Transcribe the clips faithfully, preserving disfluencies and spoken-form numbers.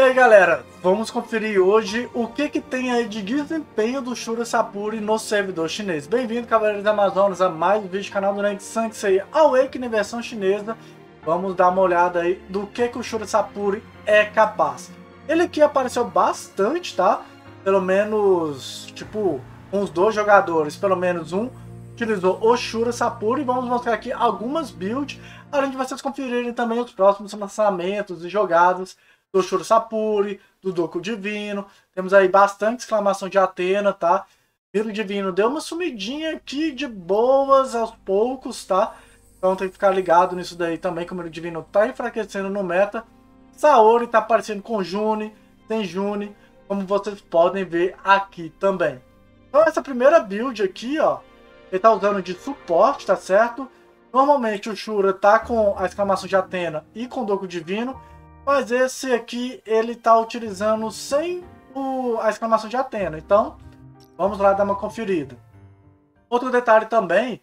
aí galera, vamos conferir hoje o que que tem aí de desempenho do Shura Sapuri no servidor chinês. Bem-vindo, Cavaleiros da Amazonas, a mais um vídeo do canal do Neng Sansei Awakening versão chinesa. Vamos dar uma olhada aí do que que o Shura Sapuri é capaz. Ele aqui apareceu bastante, tá? Pelo menos, tipo, uns dois jogadores, pelo menos um utilizou o Shura Sapuri. Vamos mostrar aqui algumas builds, além de vocês conferirem também os próximos lançamentos e jogadas do Shura Sapuri, do Doku Divino. Temos aí bastante exclamação de Athena, tá? Milo Divino deu uma sumidinha aqui de boas aos poucos, tá? Então tem que ficar ligado nisso daí também, que o Milo Divino tá enfraquecendo no meta. Saori tá aparecendo com June, tem June, como vocês podem ver aqui também. Então essa primeira build aqui, ó, ele tá usando de suporte, tá certo? Normalmente o Shura tá com a exclamação de Athena e com o Doku Divino, mas esse aqui ele tá utilizando sem o, a exclamação de Athena. Então, vamos lá dar uma conferida. Outro detalhe também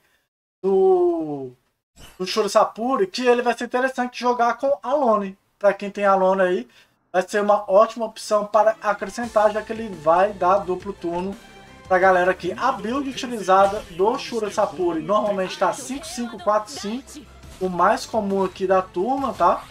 do, do Shura Sapuri, que ele vai ser interessante jogar com Alone. Para quem tem Alone aí, vai ser uma ótima opção para acrescentar, já que ele vai dar duplo turno pra galera aqui. A build utilizada do Shura Sapuri normalmente está cinco cinco quatro cinco, o mais comum aqui da turma, tá?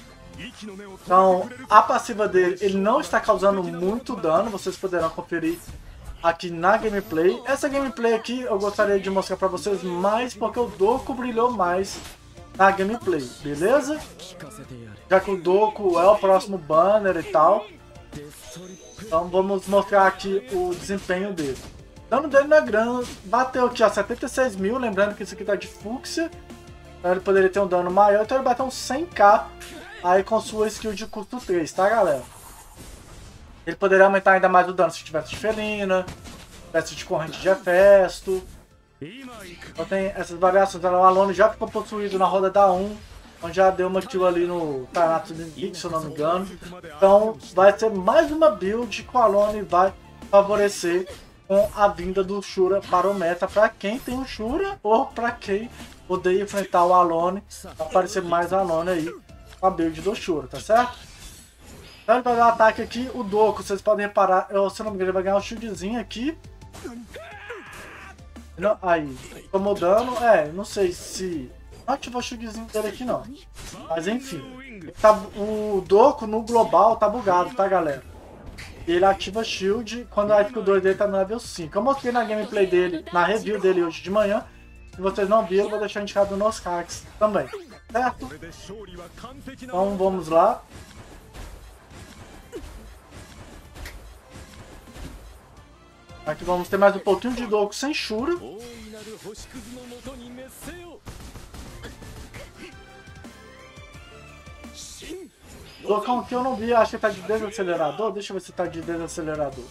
Então, a passiva dele, ele não está causando muito dano, vocês poderão conferir aqui na gameplay. Essa gameplay aqui eu gostaria de mostrar para vocês mais, porque o Doku brilhou mais na gameplay, beleza? Já que o Doku é o próximo banner e tal. Então vamos mostrar aqui o desempenho dele. O dano dele na grana bateu aqui a setenta e seis mil, lembrando que isso aqui tá de fúcsia. Então ele poderia ter um dano maior, então ele bateu uns cem k aí com sua skill de custo três, tá galera? Ele poderia aumentar ainda mais o dano se tivesse de Felina, tivesse de corrente de Hefesto. Então tem essas variações. O Alone já ficou possuído na roda da um, onde já deu uma kill ali no Thanatos Invictus, se eu não me engano. Então vai ser mais uma build que o Alone vai favorecer com a vinda do Shura para o meta, para quem tem o Shura ou para quem odeia enfrentar o Alone. Vai aparecer mais Alone aí com a build do Shura, tá certo? Então ele vai dar um ataque aqui, o Doku, vocês podem reparar, eu, se não me engano, ele vai ganhar um shieldzinho aqui. Não, aí, tomou dano, é, não sei se... Não ativou o shieldzinho dele aqui não, mas enfim. Tá, o Doku no global tá bugado, tá galera? Ele ativa shield quando a skill dois dele tá no level cinco. Eu mostrei na gameplay dele, na review dele hoje de manhã. Se vocês não viram, eu vou deixar indicado nos cards também, certo? Então vamos lá. Aqui vamos ter mais um pouquinho de Doku sem Shura. Dokão aqui eu não vi, acho que tá de desacelerador. Deixa eu ver se tá de desacelerador.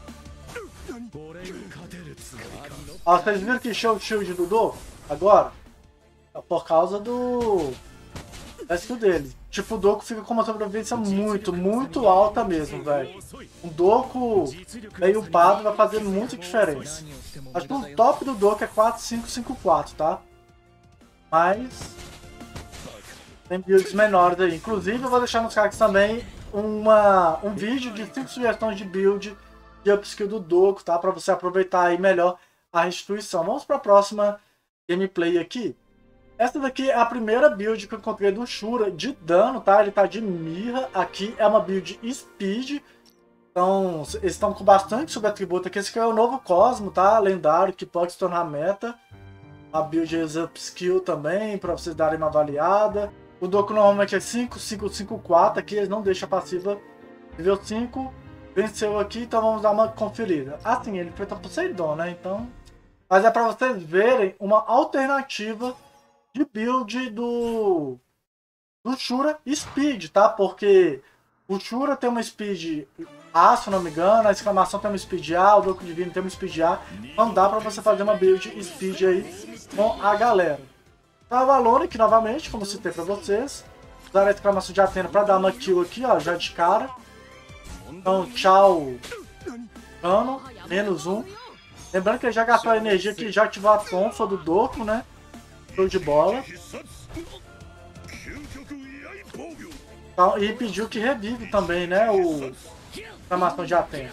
Ó, vocês viram que show shield do Doku? Agora? É por causa do... da skill dele. Tipo, o Doku fica com uma sobrevivência muito, muito alta mesmo, velho. Um Doku meio upado vai fazer muita diferença. Acho que o top do Doku é quatro cinco cinco quatro, tá? Mas... tem builds menores aí. Inclusive, eu vou deixar nos cards também uma, um vídeo de cinco sugestões de build de upskill do Doku, tá? Pra você aproveitar aí melhor a restituição. Vamos para a próxima gameplay aqui. Essa daqui é a primeira build que eu encontrei do Shura de dano, tá? Ele tá de mirra. Aqui é uma build speed. Então, eles estão com bastante subatributo aqui. Esse aqui é o novo Cosmo, tá? Lendário, que pode se tornar meta. A build é upskill também, para vocês darem uma avaliada. O Doku normalmente é cinco cinco cinco quatro. Aqui eles não deixam a passiva nível cinco. Venceu aqui, então vamos dar uma conferida. Assim, ele enfrenta Poseidon, né? Então... mas é para vocês verem uma alternativa de build do, do Shura Speed, tá? Porque o Shura tem uma Speed A, se não me engano, a exclamação tem uma Speed A, o Doku Divino tem uma Speed A. Não dá pra você fazer uma build Speed aí com a galera. Tá, o Alone, que novamente, como citei pra vocês, usar a exclamação de Athena pra dar uma kill aqui, ó, já de cara. Então, tchau, dano, menos um. Lembrando que ele já gastou a energia aqui, já ativou a tonfa do Doku, né? Show de bola. Então, e pediu que revive também, né? O exclamação de Atena.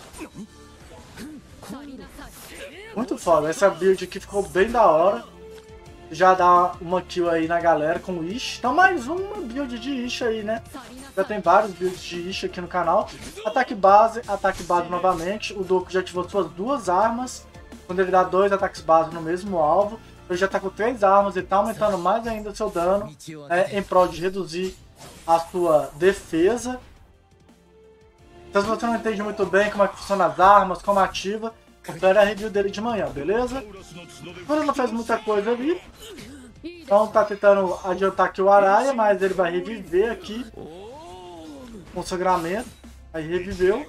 Muito foda. Essa build aqui ficou bem da hora. Já dá uma kill aí na galera com o Ish. Então mais uma build de Ish aí, né? Já tem vários builds de Ish aqui no canal. Ataque base, ataque base novamente. O Doku já ativou suas duas armas. Quando ele dá dois ataques base no mesmo alvo. Ele já tá com três armas e tá aumentando mais ainda o seu dano. É, em prol de reduzir a sua defesa. Então se você não entende muito bem como é que funciona as armas, como ativa, confere a review dele de manhã, beleza? Ele não fez muita coisa ali. Então tá tentando adiantar aqui o Araya, mas ele vai reviver aqui. Com o sangramento. Aí reviveu.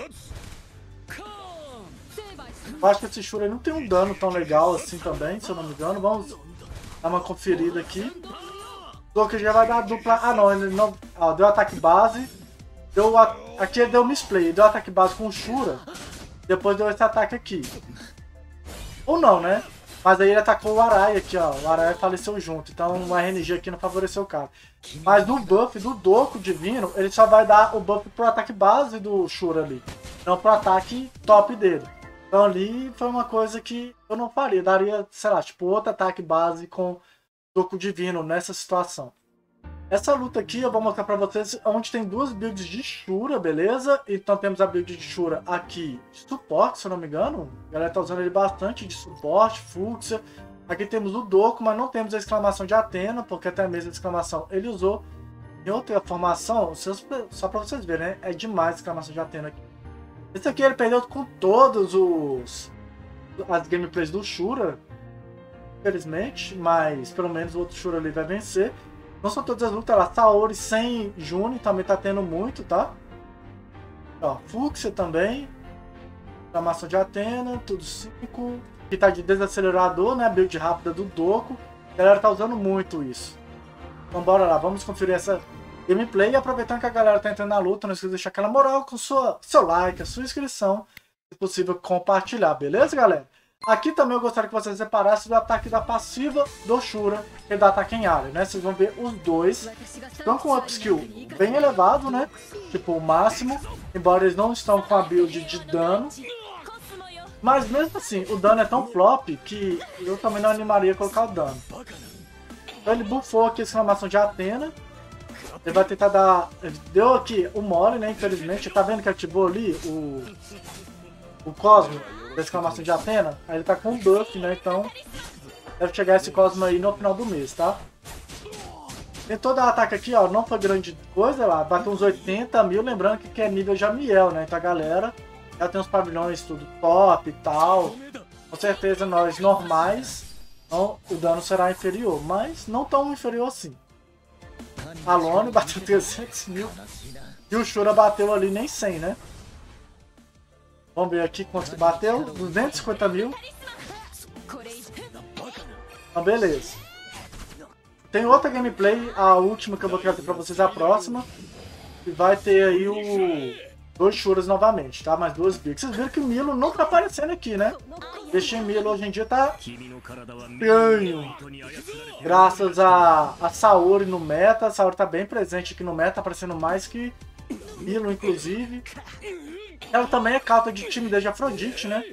Eu acho que esse Shura não tem um dano tão legal assim também, se eu não me engano. Vamos dar uma conferida aqui. O Doku já vai dar dupla... Ah não, ele não... Ó, deu ataque base. Deu a... Aqui ele deu misplay. Deu ataque base com o Shura. Depois deu esse ataque aqui. Ou não, né? Mas aí ele atacou o Araya aqui, ó. O Araya faleceu junto. Então o R N G aqui não favoreceu o cara. Mas no buff do Doku Divino, ele só vai dar o buff pro ataque base do Shura ali. Não pro ataque top dele. Então ali foi uma coisa que eu não faria. Daria, sei lá, tipo outro ataque base com Doku Divino nessa situação. Essa luta aqui eu vou mostrar pra vocês onde tem duas builds de Shura, beleza? Então temos a build de Shura aqui de suporte, se eu não me engano. A galera tá usando ele bastante de suporte, fúcsia. Aqui temos o Doku, mas não temos a exclamação de Atena, porque até mesmo a exclamação ele usou em outra formação. Só pra vocês verem, né? É demais a exclamação de Atena aqui. Esse aqui ele perdeu com todos os as gameplays do Shura, infelizmente, mas pelo menos o outro Shura ali vai vencer. Não são todas as lutas lá. Saori sem Juni também tá tendo muito, tá? Ó, Fúcsia também. Exclamação de Atena, tudo cinco. Aqui tá de desacelerador, né? Build rápida do Doku. A galera tá usando muito isso. Então bora lá, vamos conferir essa gameplay. E aproveitando que a galera tá entrando na luta, não esqueça de deixar aquela moral com sua, seu like, a sua inscrição. Se possível, compartilhar, beleza, galera? Aqui também eu gostaria que vocês reparassem do ataque da passiva do Shura e do ataque em área, né? Vocês vão ver os dois estão com um upskill bem elevado, né? Tipo, o máximo, embora eles não estão com a build de dano. Mas mesmo assim, o dano é tão flop que eu também não animaria a colocar o dano. Então ele buffou aqui a exclamação de Atena. Ele vai tentar dar... Ele deu aqui o mole, né? Infelizmente. Tá vendo que ativou ali o... O Cosmo da exclamação de Atena? Aí ele tá com um buff, né? Então deve chegar esse Cosmo aí no final do mês, tá? Tentou dar ataque aqui, ó. Não foi grande coisa lá. Bateu uns oitenta mil. Lembrando que, que é nível Jamiel, né? Então a galera já tem uns pavilhões tudo top e tal. Com certeza nós normais, então, o dano será inferior. Mas não tão inferior assim. A Lone bateu trezentos mil. E o Shura bateu ali nem cem, né? Vamos ver aqui quanto que bateu. duzentos e cinquenta mil. Então, beleza. Tem outra gameplay, a última que eu vou trazer pra vocês, a próxima. E vai ter aí o... Dois Shuras novamente, tá? Mais duas builds. Vocês viram que o Milo não tá aparecendo aqui, né? Este Milo hoje em dia tá... estranho. Graças a, a Saori no meta. A Saori tá bem presente aqui no meta, tá aparecendo mais que Milo, inclusive. Ela também é carta de timidez de Afrodite, né?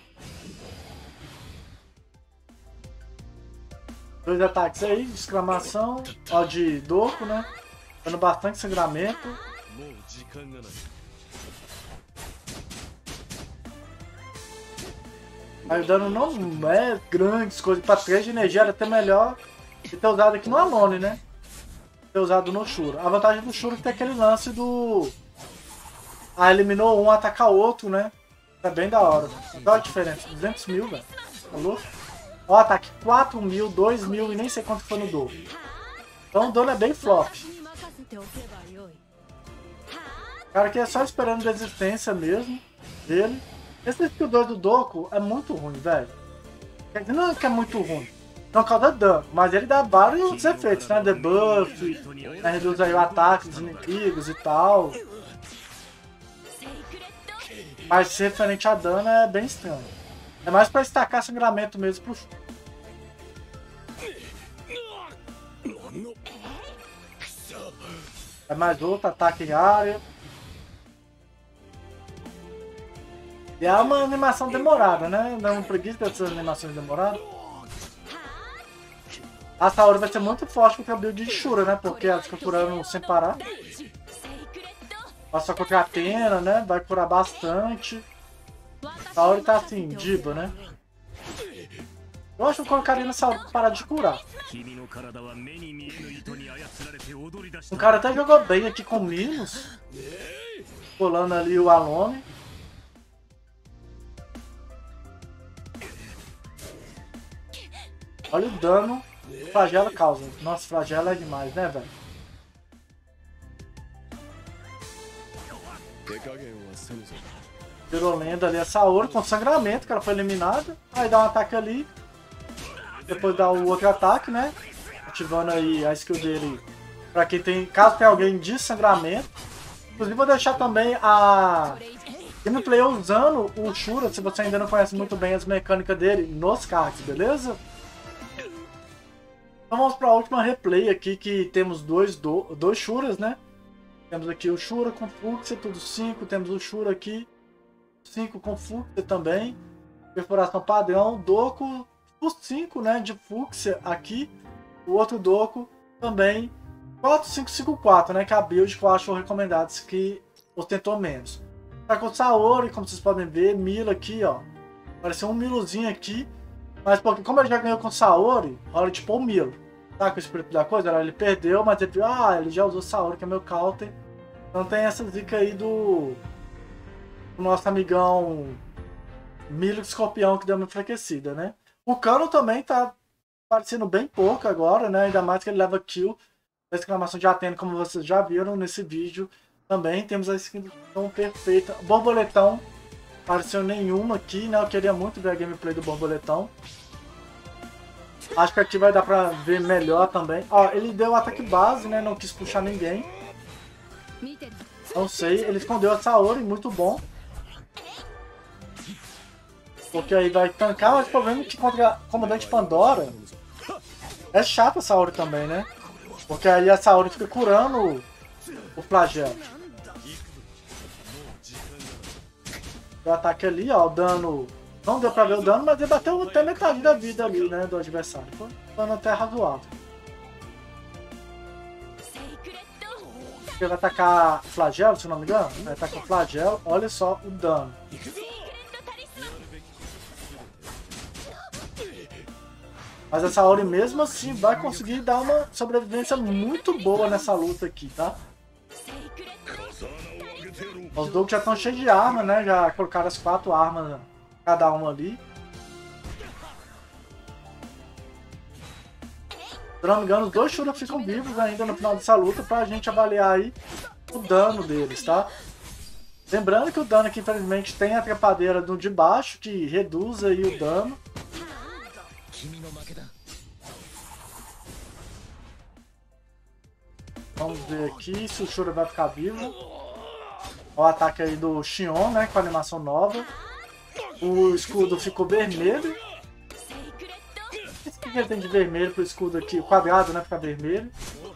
Dois ataques aí, de exclamação, ó, de Doku, né? Dando bastante sangramento. Aí o dano não é grandes coisas. Pra três de energia era até melhor de ter usado aqui no Alone, né? Ter usado no Shura. A vantagem do Shura é que tem aquele lance do... Ah, eliminou um, ataca outro, né? É bem da hora. Olha a diferença. duzentos mil, velho. Falou? Ó, ataque quatro mil, dois mil e nem sei quanto foi no dano. Então o dano é bem flop. Cara, aqui é só esperando resistência mesmo dele. Esse skill dois do Doku é muito ruim, velho. Quer dizer, não é que é muito ruim. Não causa dano, mas ele dá vários efeitos, né? Debuff, né? Reduz aí o ataque dos inimigos e tal. Mas referente a dano é bem estranho. É mais pra estacar sangramento mesmo pro... É mais outro ataque em área. E é uma animação demorada, né? Não é preguiça dessas animações demoradas. A Saori vai ser muito forte contra a build de Shura, né? Porque ela fica curando sem parar. Passa contra a Athena, né? Vai curar bastante. A Saori tá assim, diva, né? Eu acho que eu colocaria na Saori pra parar de curar. O cara até jogou bem aqui com Minos. Pulando ali o Alone. Olha o dano que o Flagela causa. Nossa, Flagela é demais, né, velho? Virou lenda ali a Saori com sangramento, que ela foi eliminada. Aí dá um ataque ali. Depois dá o outro ataque, né? Ativando aí a skill dele. Pra quem tem. Caso tenha alguém de sangramento. Inclusive vou deixar também a gameplay usando o Shura, se você ainda não conhece muito bem as mecânicas dele, nos cards, beleza? Então vamos para a última replay aqui, que temos dois, do, dois Shuras, né? Temos aqui o Shura com Fúcsia, tudo cinco. Temos o Shura aqui, cinco com Fúcsia também. Perfuração padrão, Doku, por cinco, né? De Fúcsia aqui. O outro Doku também, quatro cinco cinco quatro, né? Que é a build que eu acho recomendada, que ostentou menos. Tá com Saori, como vocês podem ver, Mila aqui, ó. Apareceu um Milozinho aqui. Mas porque, como ele já ganhou com Saori, rola tipo o Milo. Tá com o espírito da coisa? Ele perdeu, mas ele viu, ah, ele já usou Saori, que é meu counter. Então tem essa dica aí do, do nosso amigão Milo Escorpião, que deu uma enfraquecida, né? O Cano também tá aparecendo bem pouco agora, né? Ainda mais que ele leva kill. A exclamação de Athena, como vocês já viram nesse vídeo. Também temos a skin perfeita. Borboletão. Apareceu nenhuma aqui, né? Eu queria muito ver a gameplay do Borboletão. Acho que aqui vai dar pra ver melhor também. Ó, ele deu ataque base, né? Não quis puxar ninguém. Não sei. Ele escondeu a Saori, muito bom. Porque aí vai tancar, mas o problema é que contra a Comandante Pandora é chato a Saori também, né? Porque aí a Saori fica curando o flagelo. O ataque ali, ó, o dano. Não deu pra ver o dano, mas ele bateu até metade da vida ali, né, do adversário. Foi um dano até razoável. Ele vai atacar flagelo, se não me engano. Vai atacar flagelo, olha só o dano. Mas essa Saori mesmo assim vai conseguir dar uma sobrevivência muito boa nessa luta aqui, tá? Os Dogs já estão cheios de arma, né? Já colocaram as quatro armas, cada uma ali. Se não me engano, os dois Shura ficam vivos ainda no final dessa luta pra gente avaliar aí o dano deles, tá? Lembrando que o dano aqui, infelizmente, tem a trepadeira do de baixo, que reduz aí o dano. Vamos ver aqui se o Shura vai ficar vivo. O ataque aí do Xion, né, com a animação nova. O escudo ficou vermelho. O que ele tem de vermelho pro escudo aqui? O quadrado, né, fica vermelho.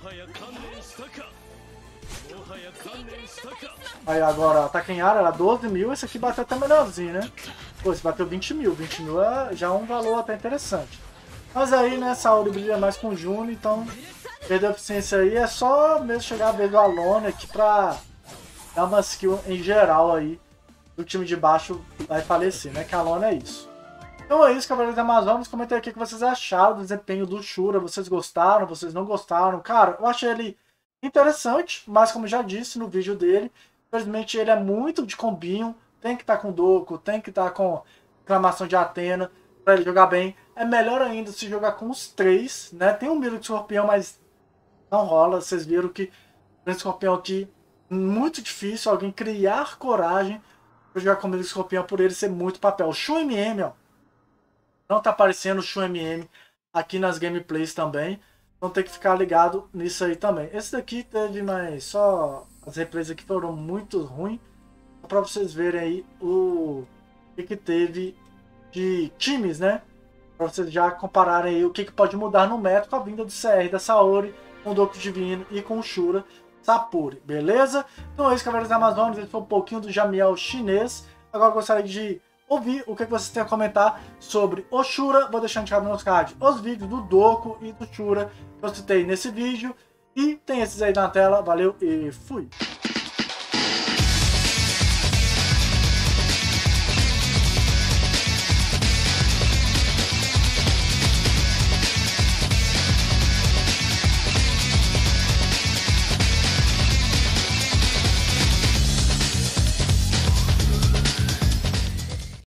Aí agora, ataque em área era doze mil. Esse aqui bateu até melhorzinho, né? Pô, esse bateu vinte mil. vinte mil é já um valor até interessante. Mas aí, né, Saori brilha mais com o Juno, então perder a eficiência aí é só mesmo chegar a vez do Alone aqui pra dar uma skill em geral aí do time de baixo vai falecer, né? Que a Alone é isso. Então é isso, Cavaleiros da Amazonas. Comentem aqui o que vocês acharam do desempenho do Shura. Vocês gostaram? Vocês não gostaram? Cara, eu achei ele interessante, mas como já disse no vídeo dele, infelizmente ele é muito de combinho. Tem que estar com Doku, tem que estar com exclamação de Athena para ele jogar bem. É melhor ainda se jogar com os três, né? Tem um Milo de Escorpião, mas não rola. Vocês viram que o Escorpião aqui, muito difícil alguém criar coragem para jogar com o Milo de Escorpião por ele ser muito papel. O Shu M M, ó. Não tá aparecendo o Shu M M aqui nas gameplays também. Então tem que ficar ligado nisso aí também. Esse daqui teve mais só... As replays aqui foram muito ruins. Para vocês verem aí o que, que teve de times, né? Para vocês já compararem aí o que, que pode mudar no meta com a vinda do C R da Saori, com o Doku Divino e com o Shura. Sapuri, beleza? Então é isso, Cavaleiros da Amazônia, esse foi um pouquinho do Jamiel chinês. Agora eu gostaria de ouvir o que vocês têm a comentar sobre o Shura. Vou deixar indicado nos cards os vídeos do Doku e do Shura que eu citei nesse vídeo. E tem esses aí na tela, valeu e fui!